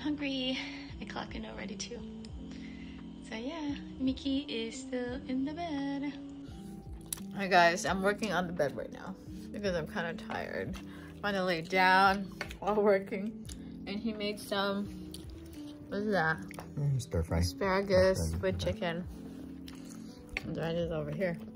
hungry. I clocking already too. So yeah, Mickey is still in the bed. Hi guys, I'm working on the bed right now because I'm kind of tired. I'm gonna lay down while working. And he made some, what is that? Stir fry. Asparagus with chicken. And that is over here.